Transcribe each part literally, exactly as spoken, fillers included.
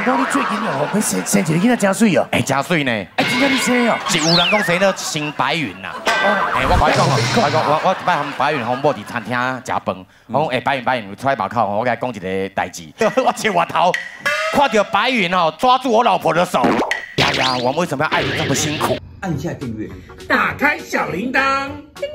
讲你最近哦，要生生一个囡仔真水哦。 哎，真水呢。 哎，真正你生哦？ 是有人讲生到生白云呐。哦。哎，我跟你讲哦，我讲我我一摆和白云和某伫餐厅食饭，我讲哎白云白云出来把口，我甲伊讲一个代志。我去外头看到白云哦，抓住我老婆的手。呀呀，我们为什么要爱你这么辛苦？ 按下订阅， 打开小铃铛。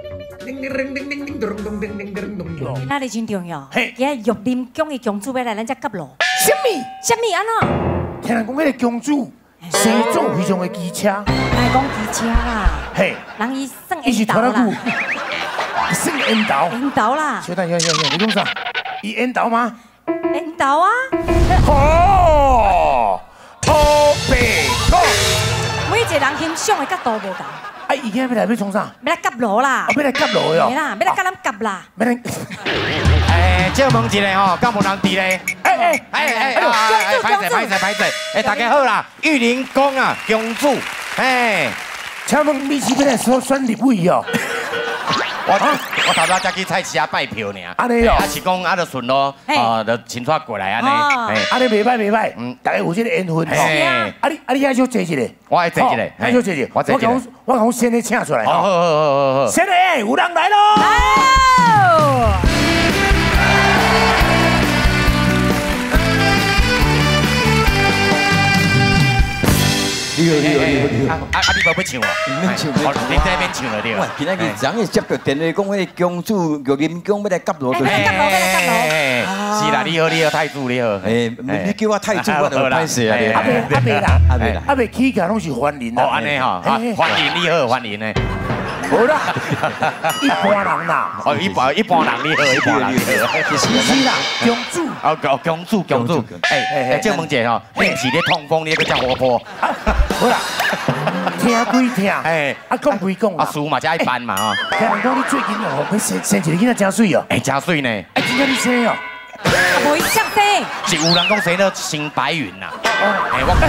哪里真重要？ 嘿， 今日玉林宫的公主要来咱遮夹路。 什么？ 什么安怎？ 听人讲，迄个公主生做非常的机车。 来讲机车啦。 嘿， 人伊算伊是缘投啦。 算缘投。 缘投啦。 小等，小等，小等，你讲啥？伊缘投吗？ 缘投啊。 哦，哦，白讲。 每一个人欣赏的角度无同。 啊！伊今日要来要创啥？ 要来夹路啦！ 要来夹路的哦。 是啦，要来甲咱夹啦。 要来。 哎，借问一个吼，敢无人伫咧？ 哎哎哎哎哎！歹势歹势歹势！哎，大家好啦，玉林宫啊，公主，哎， 请问你是要来选选立委哦？ 我我头早才去菜市啊拜票呢。 安尼哦。 啊是讲啊，就顺路，哦，就亲带过来安尼。哎， 安尼袂歹袂歹，嗯，大家有这个缘分哦。啊你啊你爱少坐一个。 我爱坐一个， 爱少坐一个。我坐一个。我讲先来请出来。好好好好好。先来，有人来喽！ 你好，你好，你好，你好。 啊啊！你无要唱哦？ 免唱， 哦，你这边唱了对。 哇，今仔日昨日接到电话，讲迄公主玉林宫要来夹路， 要来夹路，要来夹路。是啦，你好，你好，太子你好。 诶，你叫我太子，我就歹势啊。 阿伯，阿伯啦， 阿伯啦， 阿伯起价拢是欢迎啦。 哦，安尼吼，欢迎你好，欢迎呢。 无啦，一般人啦。 哦，一般一般人你好，一般人你好。 是是啦，公主。 哦，公公主公主。哎哎，借问者吼，你是咧痛风，你个叫活泼？ 好啦，听归听，哎，啊讲归讲啊，书嘛才爱办嘛吼。 听人讲你最近哦，要生生一个囡仔真水哦。 哎，真水呢。 哎，真正你生哦？ 无伊接生。 是有人讲生到生白云呐。哦。哎，我。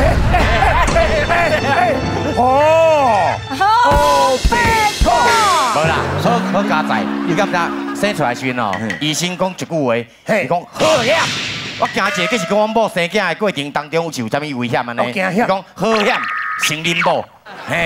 哦。哦，白讲。 无啦，好好加载，你敢知生出来时哦，医生讲一句话，伊讲好险。 我惊一个，计是讲我某生囝的过程当中有受啥物危险安尼？伊讲好险，成恁某。嘿。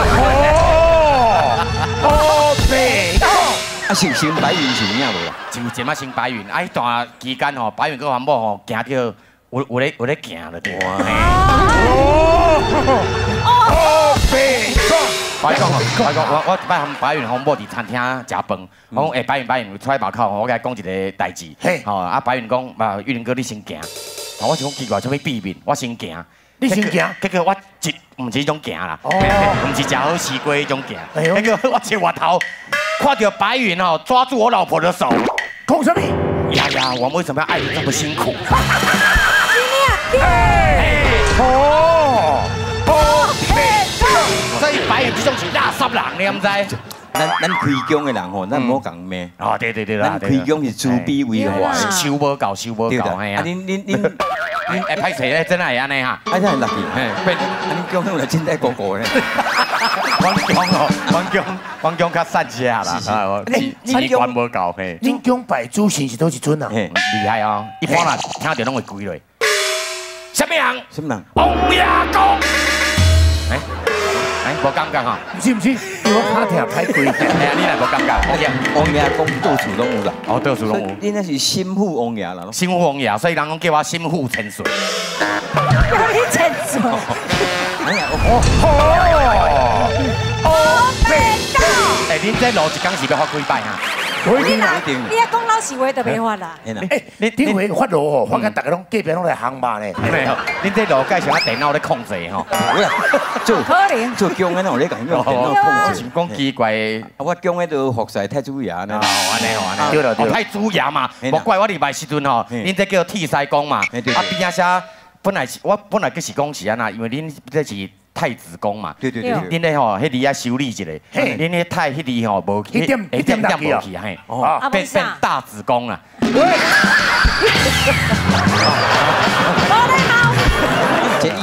哦。哦，白讲。 啊，是生白云是影无啦？ 就即马生白云，啊，迄段期间吼，白云跟我某吼行到有有咧有咧行了对。哦。哦，白讲。我讲吼，我讲我我一摆和白云和某伫餐厅食饭，我讲哎白云白云出来把口，我甲伊讲一个代志。吼啊白云讲，嘛玉林哥你先行。我是讲奇怪，啥物秘密？我先行。 你先行？ 结果我一唔是迄种行啦，唔是食好西瓜迄种行。结果我去外头看到白云哦，抓住我老婆的手。 讲什么？ 呀呀，我们为什么要爱你这么辛苦？ 今日哦哦， 所以白云这种是垃圾人，你唔知？ 咱咱开宫的人吼，咱唔好讲咩。 哦，对对对啦， 咱开宫是慈悲为怀， 修无够，修无够，嘿啊！ 恁恁恁恁哎，歹势咧，真系安尼哈？ 哎，真系 lucky， 嘿，变恁宫用来真带哥哥咧。 阮宫哦，阮宫，阮宫较散些啦，啊，器官无够嘿。 恁宫拜祖先是倒一尊啊？ 厉害哦，一般人听到拢会跪落。什么人？ 什么人？ 王爷公。哎。 哎，无感觉吼， 唔是唔是，我卡听歹贵。 哎呀，你来无感觉？ 王爷王爷公到处拢有啦， 哦，到处拢有。 你那是心腹王爷啦， 心腹王爷，所以人讲叫我心腹千岁。 叫你千岁。 哎呀， 哦哦哦， 白讲。 哎，恁这路一工是要发几摆哈？ 我一定啦，你啊讲老实话就袂发啦。 哎，你顶回发路哦，发甲大家拢隔壁拢来行吧呢。 没有，恁这路介绍啊电脑咧控制吼。 做可能做宫的那咧讲用电脑控制， 讲奇怪。 我宫的都服侍太子爷呢。 哦，安尼哦，安尼。 对了对了。 太子爷嘛，无怪我入来时阵吼，恁这叫替西宫嘛。啊边仔写本来是我本来就是讲是安那，因为恁这是。 太子宫嘛， 对对对， 恁咧吼，迄字啊修理一下，恁迄太迄字吼无去， 一点一点点无去嘿，哦，变变大子宫啦。 无礼貌。 这意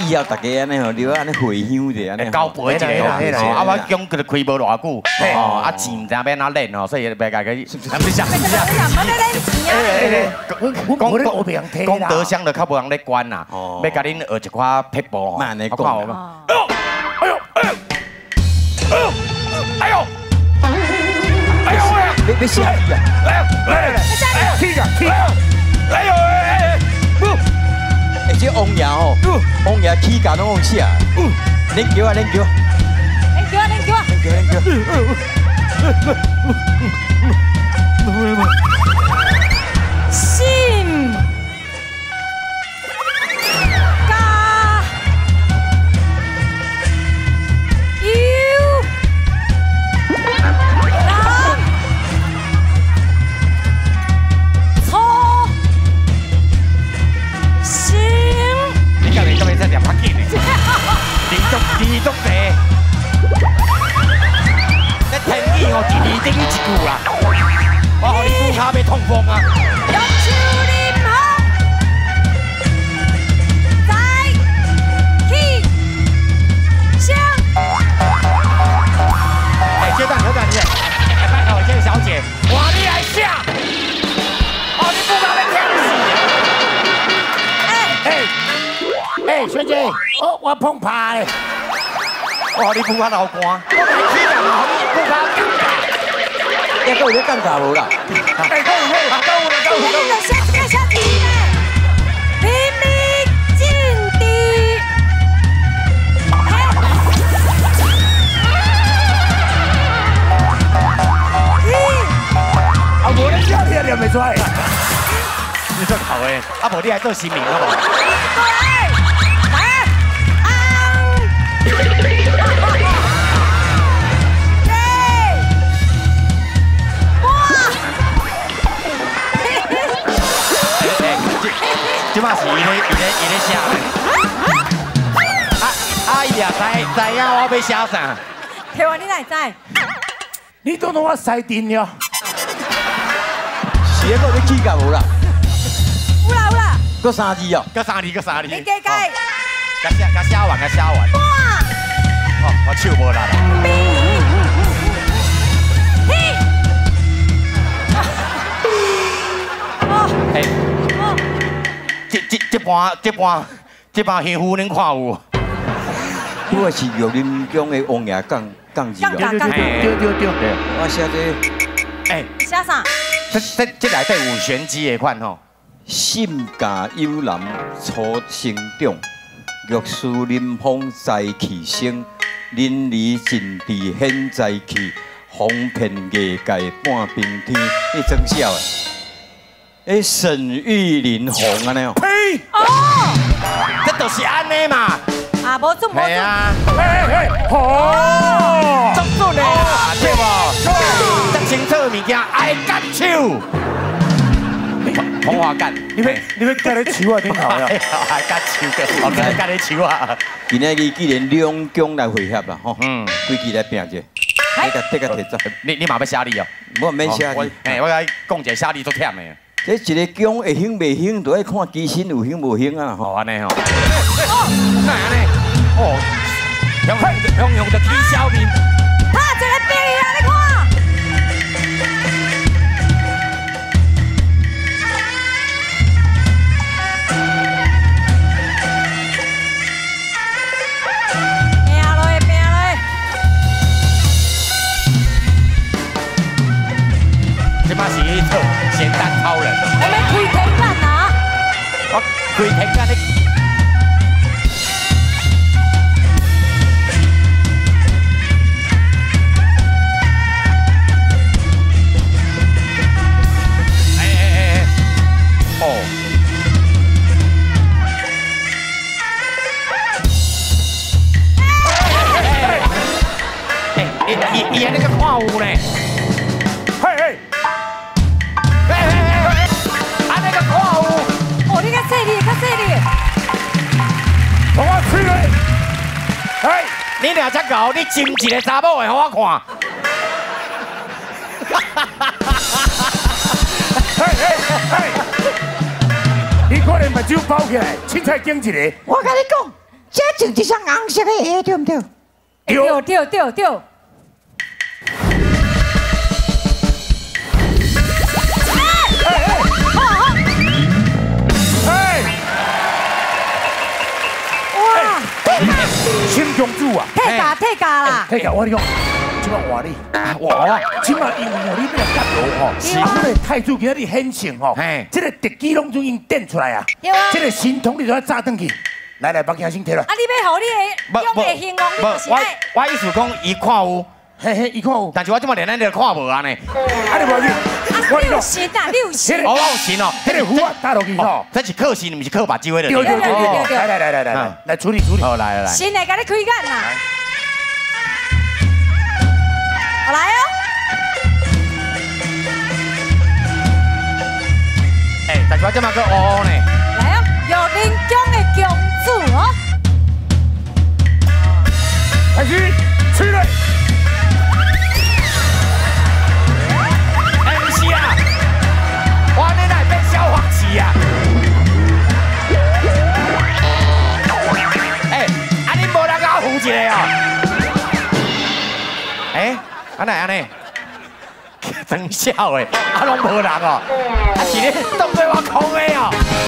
以后大家安尼吼，留安尼回乡者安尼。 交陪一个哦，啊，我讲佢开无偌久，哦，啊钱唔知要安怎练哦，所以别家己。是不是？是不是？ 讲讲我别听讲德香的较无人咧管啦，要甲恁学一寡撇步。 慢来讲。 哎呦！哎呦！哎呦！哎呦！哎呦喂！ 别别下去啊！ 来来来，踢个踢！ 哎呦哎哎！不， 而且王爷吼，王爷起价拢往下。恁叫啊恁叫！ 恁叫啊恁叫啊！ 恁叫恁叫！ 心加油。 二足地，你天意哦，第二顶一句啦，我互你骨骹要痛风啊！ 用手啉好，再起身。 哎，阶段，阶段，你，哎，拜托，这位小姐，哇，你来下，哦，你骨骹要痛死！ 哎哎哎，小姐，我我碰怕嘞。 哦，你骨骹流汗，我来起人嘛，你骨骹尴尬， 也够有尴尬无啦？ 哎，够有够有够有够有。 你就下这个下题呢，淋漓尽致。 啊，无你笑你也念袂出来。 你做头诶，啊无你来做新名好无？ 来，来，啊！ 即马是伊咧伊咧伊咧写咧。啊阿姨啊，知知影我要写啥？ 台湾你哪会知？ 你都弄我塞定了。 是个你起价无啦？ 有啦有啦。 搁三字哦。 搁三字，搁三字。 你加加。 甲写甲写完，甲写完。 哇！ 哦，我手无力啦。 嘿。哦。 嘿。哦。这这这盘这盘这盘幸福恁看有？ 我是玉林宫的王爷讲讲字哦。 对对对对对对。 我写这。 哎。 写啥？ 这这这内底有玄机的款吼。 性家幽兰初生长，玉树临风在其身，淋漓尽致显在气，风遍艺界半边天。你真笑诶！诶，沈玉琳红安尼哦。 呸！ 哦， 这就是安尼嘛。 啊，无准无准。 系啊。 嘿嘿，哦， 足准的啊，对无？这清楚的物件爱干手。 通话干， 你要你要跟你手啊，顶头呀！ 还干手的，我跟你干你手啊！ 今日日既然两宫来会合啦，吼， 嗯， 规矩来拼者，你个这个提早， 你你嘛要写你哦？ 我免写你， 哎，我来讲一下写你足忝的。 这一个宫会兴袂兴，都要看机身有兴无兴啊！ 吼，安尼吼。哦，那安尼，哦，用用用着起小面， 他一个病啊，你看。 这是一套简单超人。 我们开天干啊！ 我开天干你。哎哎哎哎！哦。哎哎哎！伊伊伊那个看有呢。 嘿嘿。 哦，你较细腻，较细腻。 同我吹嘞！哎， 你俩只狗，你亲一个查某的，互我看。 嘿嘿嘿！你可能目睭包起来，凊彩拣一个。 我跟你讲， 这整一双红色的鞋对唔对？ 对对对对。 新公主啊！ 退价退价啦！ 退价，我跟你讲，即摆话你， 哇！ 即摆因为哦，你要来夹路吼，是这个太子今日显性吼，这个特技拢已经点出来啊！这个神通你都要炸转去，来来，把镜先摕来。 啊，你要互你的用的形容，你就是爱。 我意思讲，伊看有， 嘿嘿，伊看有， 但是我即摆连咱都看无安尼。 啊，你无去？ 我有神啊，你有神。 我有神哦， 迄个符啊打落去吼， 这是靠神，毋是靠把机会的。 对对对对对，来来来来来，来处理处理。 好，来来来。 神来甲你开眼啦！来哦！ 哎，但是我即摆个乌呢。 来哦，有林中的公主哦。 开始，吹来。 哎，不是啊，我你来变消防器啊！哎，啊你无人甲我扶一个哦？哎，安尼安尼，装笑的，啊拢无人哦，啊是咧当做我空的哦。